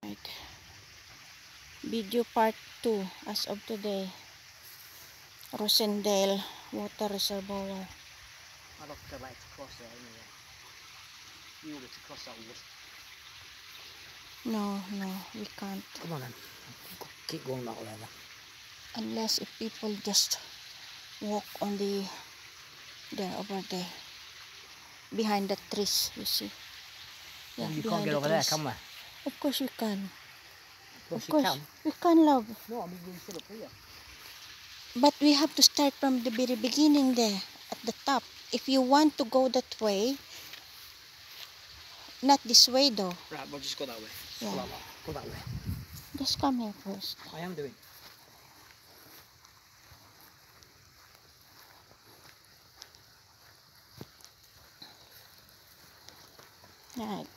Right. Video part 2 as of today. Rosendale Water Reservoir. I'd have to like to cross there anyway. You want me to cross that wood? No, we can't. Come on then. Keep going that way then. Unless if people just walk on the there over there. Behind the trees, you see. Yeah, You can't behind get the over there, trees. can we? Of course we can. Of Of course. you can. We can, love. No, I mean we stood up here. But we have to start from the very beginning there, at the top. If you want to go that way, not this way though. Right, we'll just go that way. Yeah. Go that way. Go that way. Just come here first. I am doing. Right.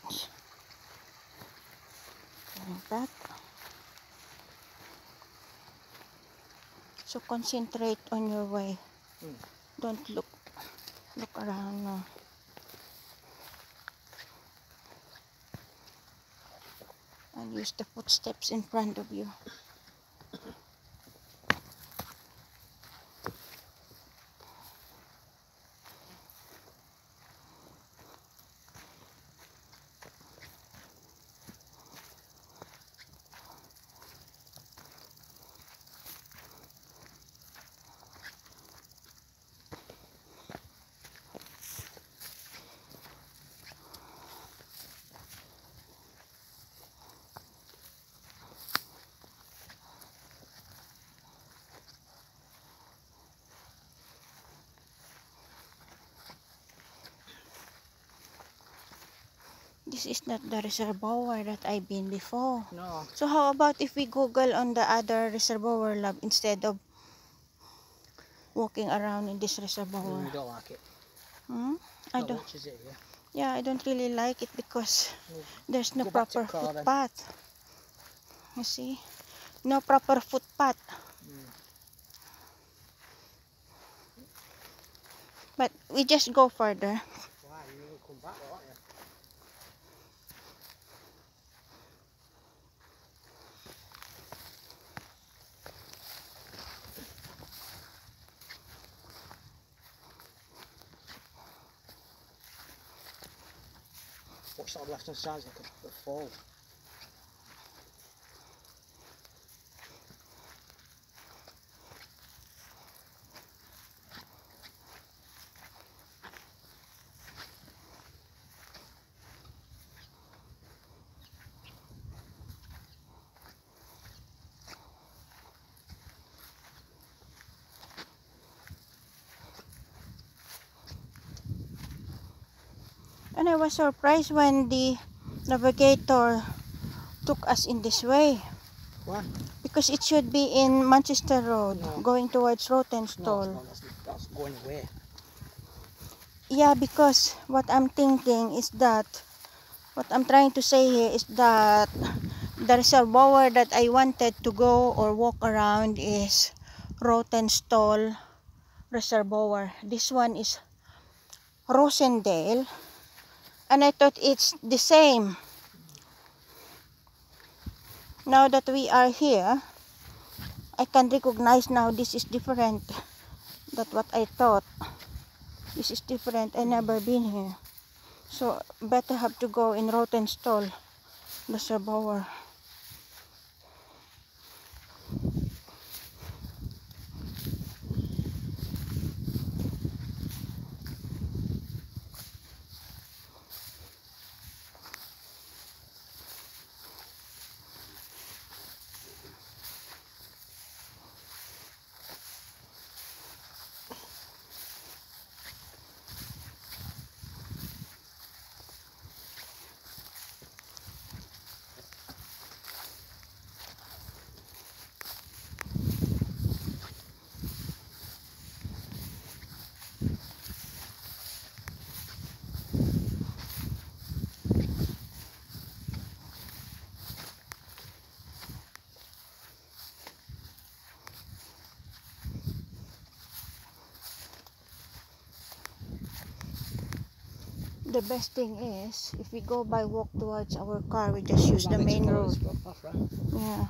Going back. So concentrate on your way. Don't look around now. And use the footsteps in front of you. This is not the reservoir that I've been before. No. So how about if we Google on the other reservoir, love, instead of walking around in this reservoir? You don't like it. I don't. Much, is it, yeah? Yeah, I don't really like it because there's no Go back to proper car, then. footpath. You see, no proper footpath. But we just go further. Why? You will come back, won't you? Watch that left hand side, like a fall. And I was surprised when the navigator took us in this way. Why? Because it should be in Manchester Road, No. going towards Rawtenstall. No, that's going away. Yeah, because what I'm thinking is that, what I'm trying to say here is that the reservoir that I wanted to go or walk around is Rawtenstall Reservoir. This one is Rosendale, and I thought it's the same. Now that we are here, I can recognize now this is different than what I thought. This is different. I never been here. So better have to go in Rawtenstall Reservoir. The best thing is, if we go by walk towards our car, we just use the main road. Yeah.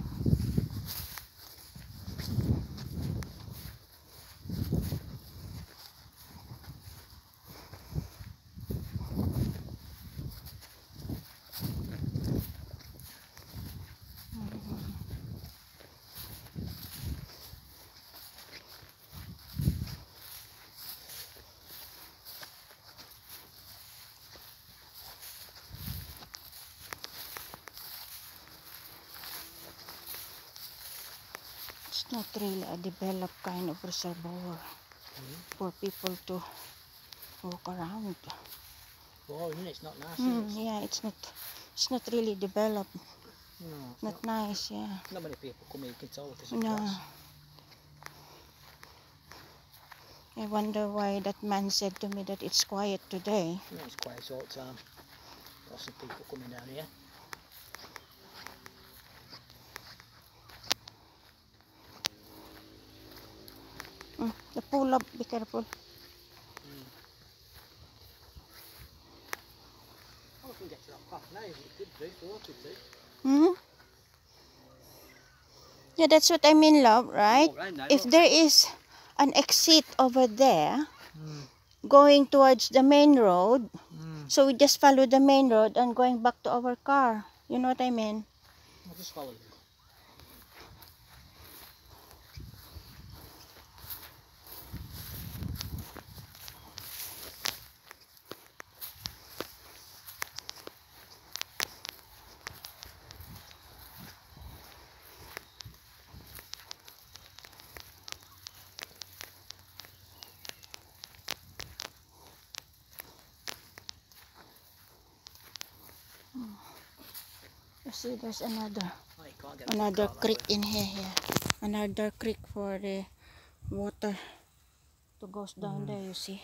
It's not really a developed kind of reservoir for people to walk around. Well, it's not nice. Yeah, it's not really developed. No, Not nice, yeah. Not many people come here, you can tell there's a No. grass. I wonder why that man said to me that it's quiet today. No, it's quiet all the time. Lots of people coming down here. The pull up, be careful. Oh, we can get to that path now, we could do, if we wanted to. Yeah, that's what I mean, love, right? Now, If there is an exit over there, going towards the main road, so we just follow the main road and going back to our car. You know what I mean? I'll just follow you. You see, there's another Oh, you can't get another that creek way. in here. Yeah. Another creek for the water to goes down there. You see.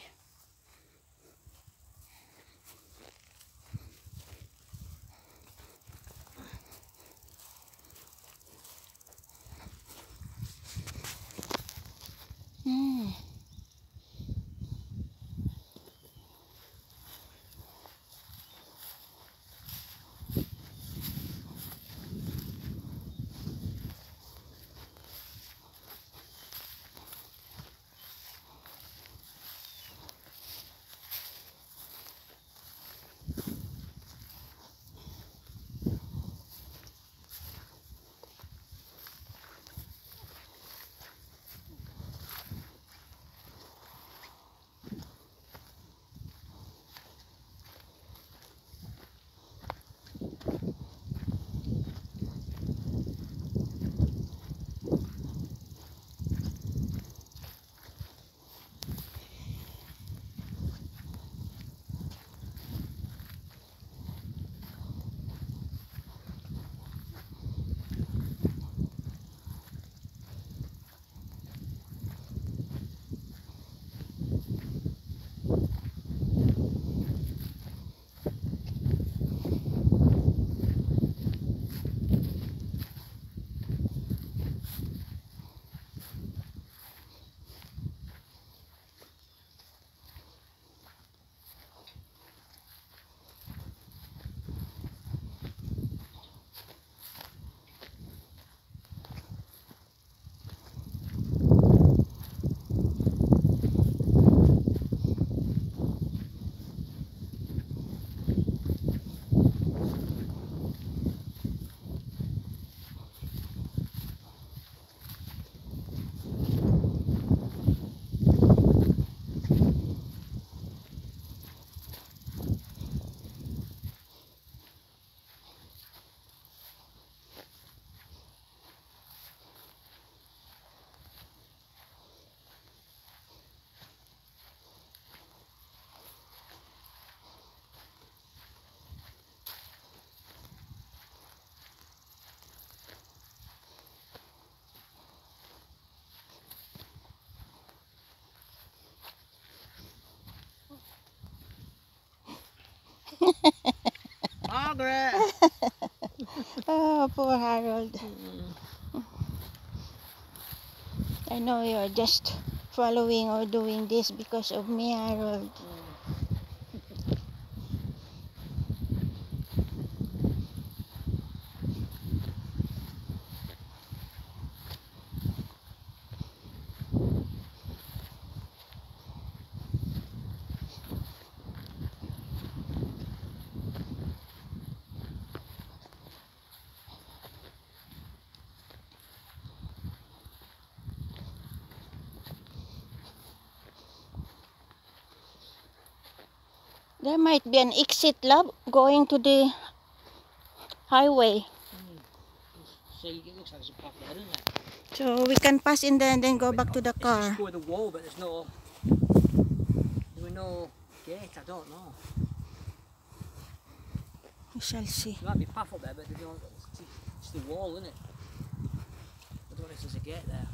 Margaret! Oh, poor Harold. I know you're just following or doing this because of me, Harold. There might be an exit, love, going to the highway. See, it looks like there's a path there, doesn't it? So we can pass in there and then go back to the It's car. just go the wall, but there's no gate. I don't know. We shall see. There might be a path up there, but they don't, it's the wall, isn't it? I don't know if there's a gate there.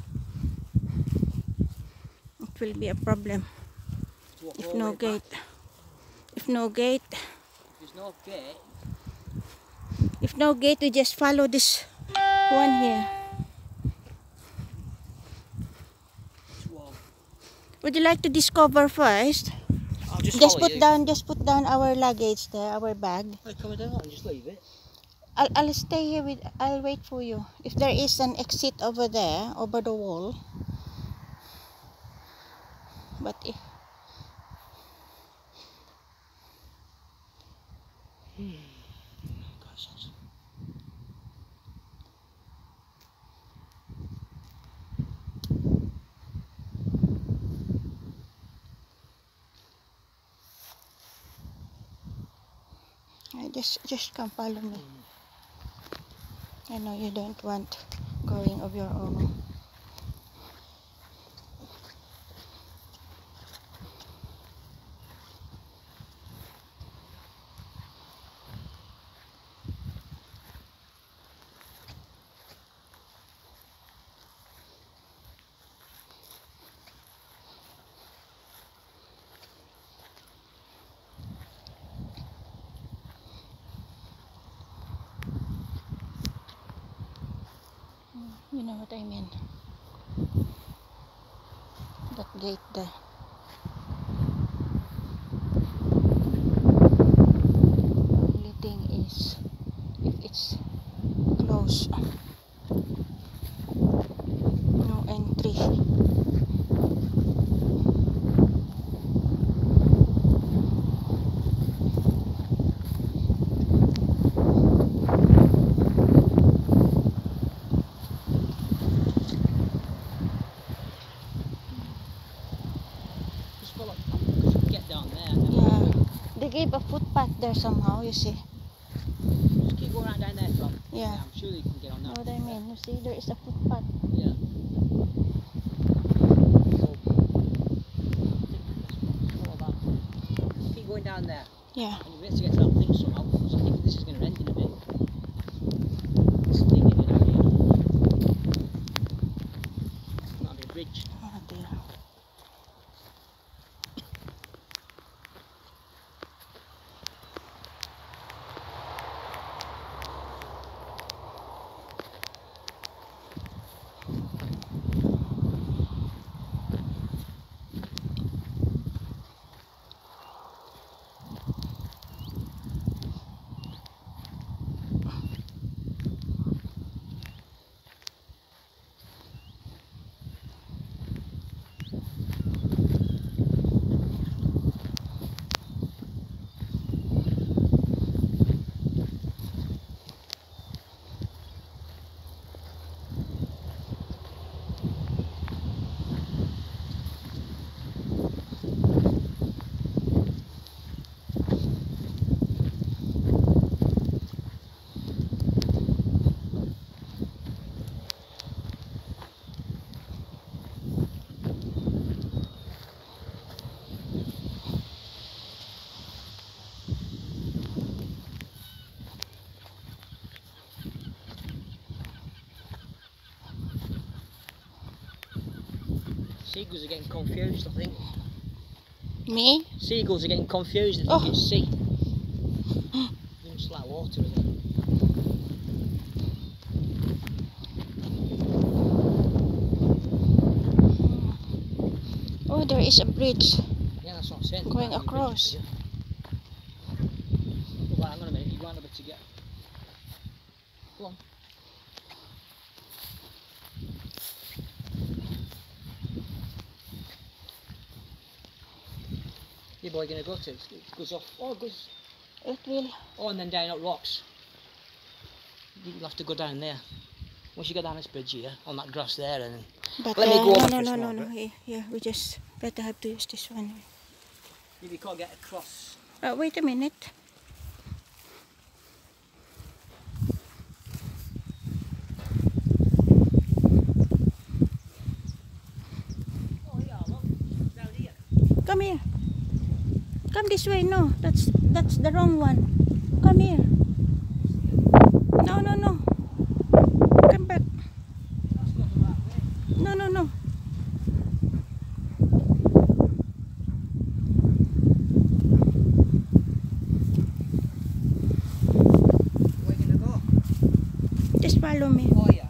It will be a problem To walk if all the no way gate. back. If no gate, If there's no gate, we just follow this one here. this wall. Would you like to discover first? I'll just Just follow put you. down our luggage there, our bag. I'll come down and just leave it. I'll stay here I'll wait for you. If there is an exit over there, over the wall. But if just come follow me. I know you don't want going of your own. You know what I mean? That gate there. Only thing is, if it's closed, no entry. Get down there. Yeah, they gave a footpath there somehow, you see. Just keep going right down there from. Yeah. I'm sure you can get on Know that. what I mean? You see, there is a footpath. Yeah. Follow that. Keep going down there. Yeah. And you have to get to that thing somehow. So I think this is going to end in a bit. It's leading it out here. That'll be a bridge. Oh dear. Seagulls are getting confused, I think. Me? Seagulls are getting confused, I think it's sea. It's like water, isn't it? Oh, there is a bridge. Yeah, that's what I'm saying. Going There might be a bridge across. here. Oh, right, hang on a minute, you want a bit to get. Go on. Yeah, boy, going to go to? It goes off. Oh, it goes. It will. Oh, and then down at rocks. You'll have to go down there. Once you go down this bridge here, on that grass there, and then. But Let me go over no, this no, one, no, no. but- Here, we just better have to use this one. If you can't get across Wait a minute. Oh yeah, look, down here. Come here. Come this way. No, that's the wrong one. Come here. No, no, no. Come back. That's not the right way. No, no, no. Where you gonna go? Just follow me. Oh yeah.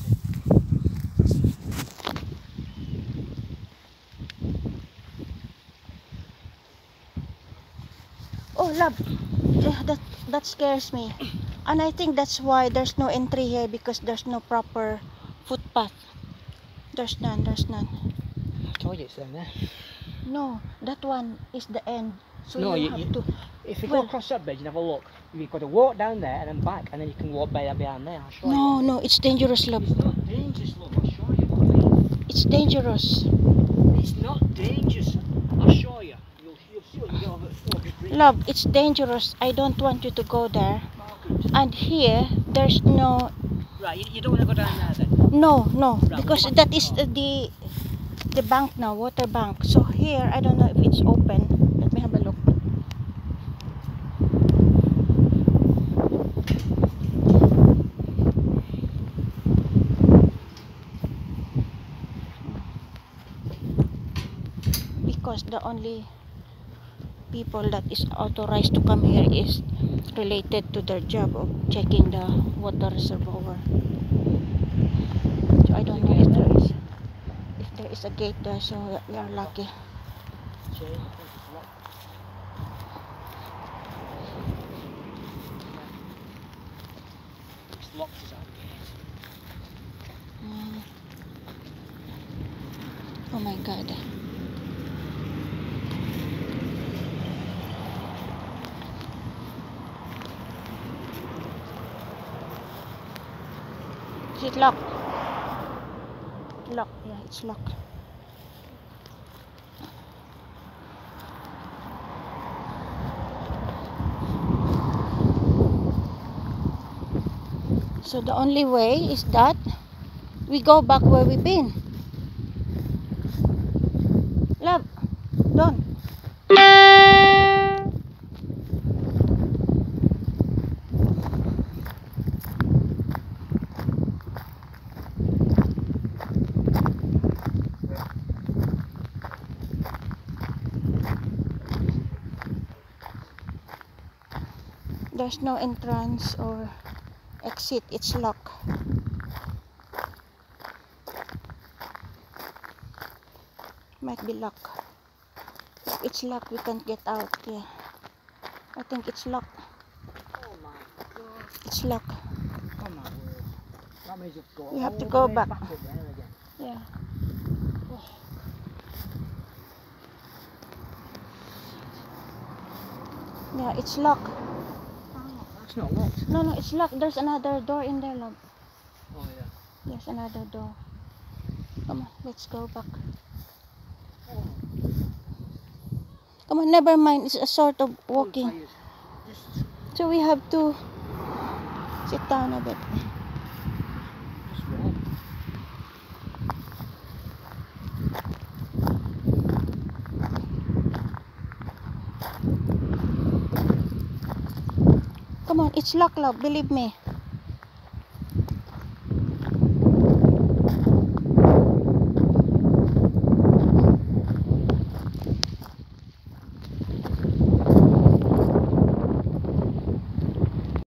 Oh, love. That scares me. And I think that's why there's no entry here, because there's no proper footpath. There's none. I told you it's down there. No, that one is the end. So No, you have to. If you Well- go across that bridge and have a look, you've got to walk down there and then back, and then you can walk behind there. I'll show you. No, it's dangerous, love. It's not dangerous, love. I'll show you what I mean. It's dangerous. It's not dangerous. I'll show you. You'll see when you get over the bridge. Love, it's dangerous. I don't want you to go there. Oh, good. And here, there's no. Right, you don't want to go down there then? No, Right, because we'll that is the bank now, water bank. So here, I don't know if it's open. Let me have a look. Because the only people that is authorized to come here is related to their job of checking the water reservoir. So I don't know if there is a gate there, so we are lucky. Chain, I think it's locked. It's locked, is that the gate? Oh my god. Is it locked? Locked, yeah, it's locked. So the only way is that we go back where we've been. Love, don't. There's no entrance or exit, it's locked. Might be locked. If it's locked, we can't get out. Yeah, I think it's locked. Oh my god. It's locked. Oh my word. That means you've got We have to all go the way back. up there again. Yeah. Yeah, it's locked. Oh, that's not locked. No, it's locked. There's another door in there, love. Oh yeah. There's another door. Come on, let's go back. Oh, Come on, never mind. It's a sort of I'm walking. tired. Just So we have to sit down a bit. walk. Come on, it's locked, love. Believe me.